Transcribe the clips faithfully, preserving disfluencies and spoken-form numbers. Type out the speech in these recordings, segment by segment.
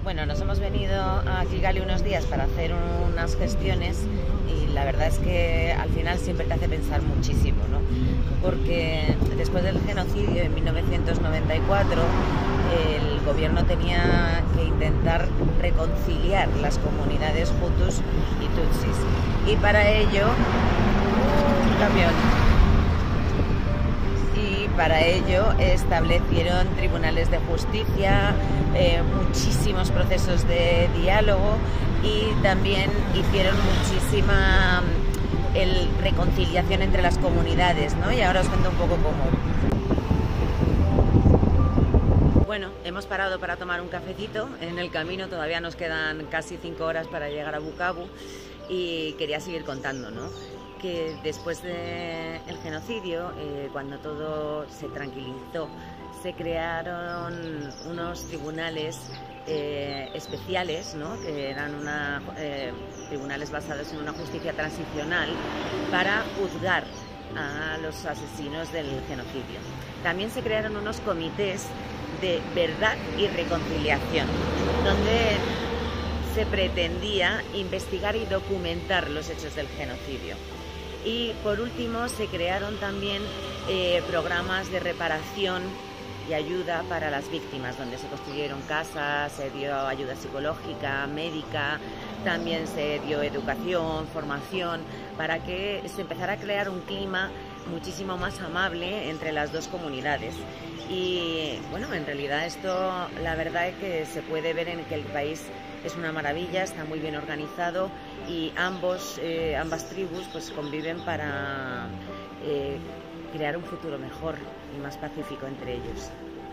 Bueno, nos hemos venido a Kigali unos días para hacer unas gestiones y la verdad es que al final siempre te hace pensar muchísimo, ¿no? Porque después del genocidio en mil novecientos noventa y cuatro el gobierno tenía que intentar reconciliar las comunidades hutus y tutsis y para ello un camión Para ello establecieron tribunales de justicia, eh, muchísimos procesos de diálogo y también hicieron muchísima el, reconciliación entre las comunidades, ¿no? Y ahora os cuento un poco cómo. Bueno, hemos parado para tomar un cafecito en el camino, todavía nos quedan casi cinco horas para llegar a Bukavu y quería seguir contando, ¿no? Que después del genocidio, eh, cuando todo se tranquilizó, se crearon unos tribunales eh, especiales, ¿no? Que eran una, eh, tribunales basados en una justicia transicional para juzgar a los asesinos del genocidio. También se crearon unos comités de verdad y reconciliación, donde se pretendía investigar y documentar los hechos del genocidio. Y por último se crearon también eh, programas de reparación y ayuda para las víctimas, donde se construyeron casas, se dio ayuda psicológica, médica, también se dio educación, formación, para que se empezara a crear un clima muchísimo más amable entre las dos comunidades. Y bueno, en realidad esto la verdad es que se puede ver en que el país es una maravilla, está muy bien organizado y ambos, eh, ambas tribus pues conviven para eh, crear un futuro mejor y más pacífico entre ellos.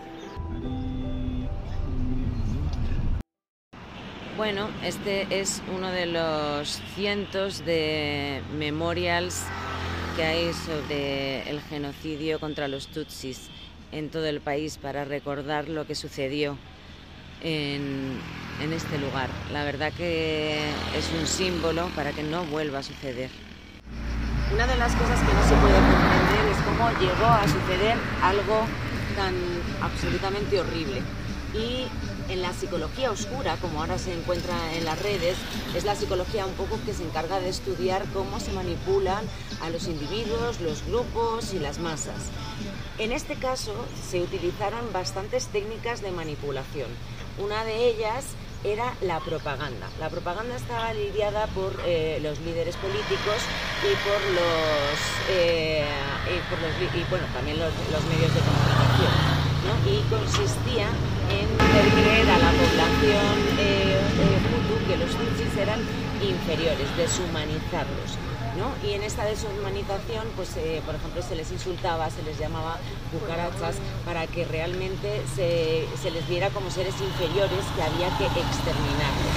Bueno, este es uno de los cientos de memorials que hay sobre el genocidio contra los tutsis en todo el país para recordar lo que sucedió en, en este lugar. La verdad que es un símbolo para que no vuelva a suceder. Una de las cosas que no se puede comprender es cómo llegó a suceder algo tan absolutamente horrible. Y en la psicología oscura, como ahora se encuentra en las redes, es la psicología un poco que se encarga de estudiar cómo se manipulan a los individuos, los grupos y las masas. En este caso se utilizaron bastantes técnicas de manipulación. Una de ellas era la propaganda. La propaganda estaba lidiada por eh, los líderes políticos y por los, eh, y por los y bueno, también los, los medios de comunicación, ¿no? Y consistía en hacer creer a la población eh, eh, hutu que los tutsis eran inferiores, deshumanizarlos, ¿no? Y en esta deshumanización, pues, eh, por ejemplo, se les insultaba, se les llamaba cucarachas, para que realmente se, se les viera como seres inferiores que había que exterminarlos.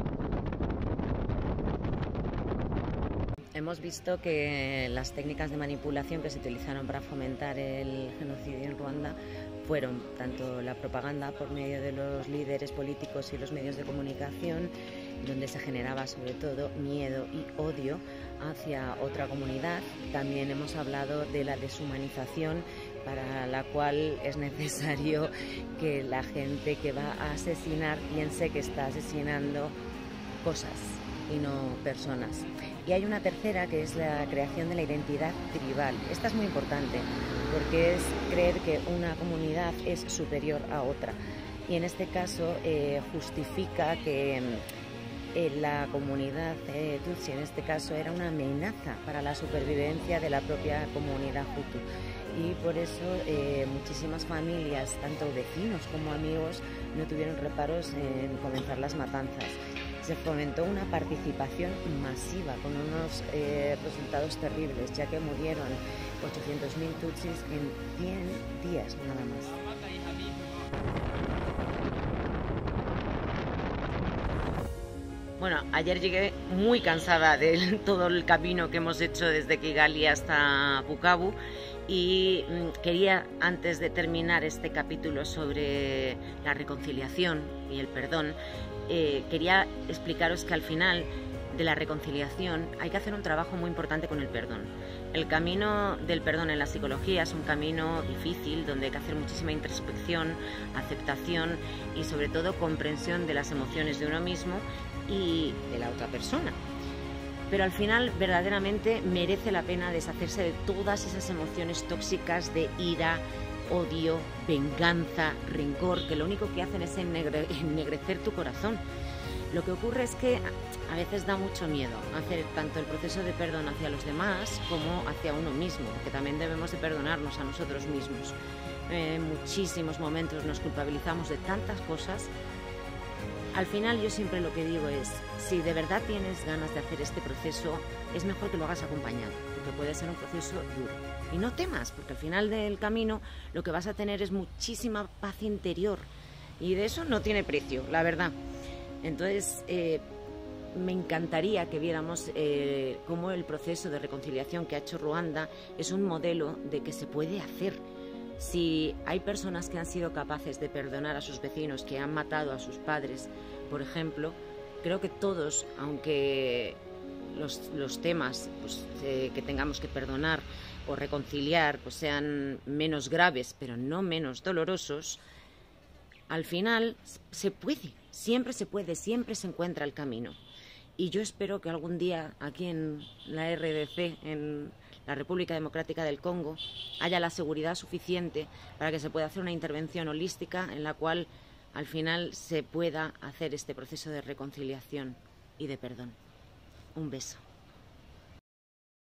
Hemos visto que las técnicas de manipulación que se utilizaron para fomentar el genocidio en Ruanda fueron tanto la propaganda por medio de los líderes políticos y los medios de comunicación, donde se generaba sobre todo miedo y odio hacia otra comunidad. También hemos hablado de la deshumanización, para la cual es necesario que la gente que va a asesinar piense que está asesinando cosas y no personas. Y hay una tercera, que es la creación de la identidad tribal. Esta es muy importante porque es creer que una comunidad es superior a otra, y en este caso eh, justifica que eh, la comunidad eh, tutsi en este caso era una amenaza para la supervivencia de la propia comunidad hutu, y por eso eh, muchísimas familias, tanto vecinos como amigos, no tuvieron reparos en comenzar las matanzas. Se fomentó una participación masiva con unos eh, resultados terribles, ya que murieron ochocientos mil tutsis en cien días nada más. Bueno, ayer llegué muy cansada de todo el camino que hemos hecho desde Kigali hasta Bukavu y quería, antes de terminar este capítulo sobre la reconciliación y el perdón, eh, quería explicaros que al final de la reconciliación, hay que hacer un trabajo muy importante con el perdón. El camino del perdón en la psicología es un camino difícil, donde hay que hacer muchísima introspección, aceptación y sobre todo comprensión de las emociones de uno mismo y de la otra persona. Pero al final verdaderamente merece la pena deshacerse de todas esas emociones tóxicas de ira, odio, venganza, rencor, que lo único que hacen es ennegre- ennegrecer tu corazón. Lo que ocurre es que a veces da mucho miedo hacer tanto el proceso de perdón hacia los demás como hacia uno mismo, porque también debemos de perdonarnos a nosotros mismos. En muchísimos momentos nos culpabilizamos de tantas cosas. Al final yo siempre lo que digo es, si de verdad tienes ganas de hacer este proceso, es mejor que lo hagas acompañado, porque puede ser un proceso duro. Y no temas, porque al final del camino lo que vas a tener es muchísima paz interior, y de eso no tiene precio, la verdad. Entonces, eh, me encantaría que viéramos eh, cómo el proceso de reconciliación que ha hecho Ruanda es un modelo de que se puede hacer. Si hay personas que han sido capaces de perdonar a sus vecinos que han matado a sus padres, por ejemplo, creo que todos, aunque los, los temas pues, eh, que tengamos que perdonar o reconciliar pues, sean menos graves, pero no menos dolorosos, al final se puede, siempre se puede, siempre se encuentra el camino. Y yo espero que algún día aquí en la R D C, en la República Democrática del Congo, haya la seguridad suficiente para que se pueda hacer una intervención holística en la cual al final se pueda hacer este proceso de reconciliación y de perdón. Un beso.